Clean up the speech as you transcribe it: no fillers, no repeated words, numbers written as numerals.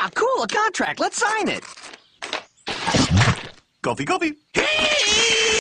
Ah, cool, a contract. Let's sign it. Coffee, coffee.